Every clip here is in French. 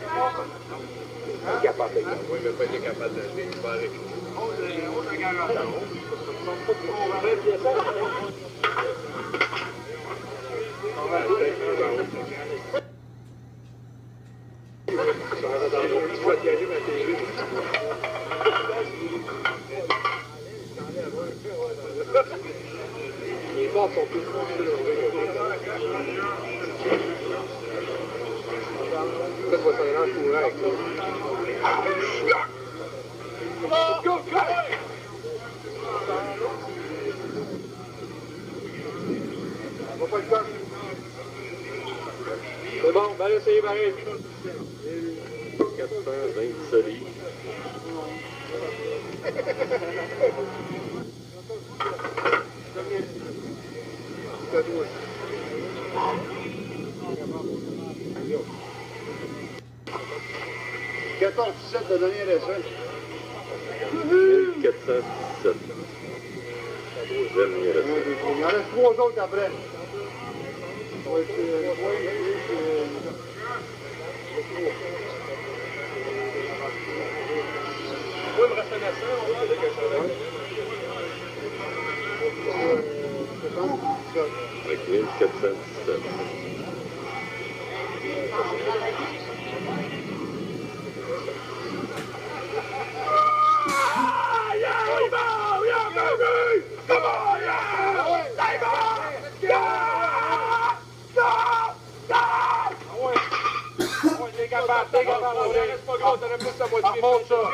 Capable de gagner. Oui, il n'a pas été capable de le faire. Les portes sont plus ça, tu vas s'en aller en courant avec ça. Go, go! On va pas le faire. C'est bon, va essayer pareil. 420 solides. C'est à toi. 14-17 de dernier essai. 1417. Dernier essai. Il en reste 3 autres après. Oui, il me reste un essai, on va dire que je Avec 1417. T'es capable, on reste pas gros, t'en as plus la moitié. Remonte ça.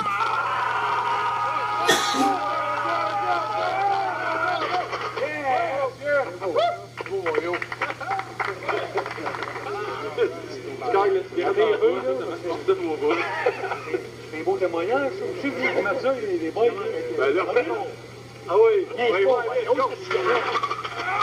C'est un beau témoignage, ça. Je sais que vous remettez ça, les boys. Ben là, ah oui,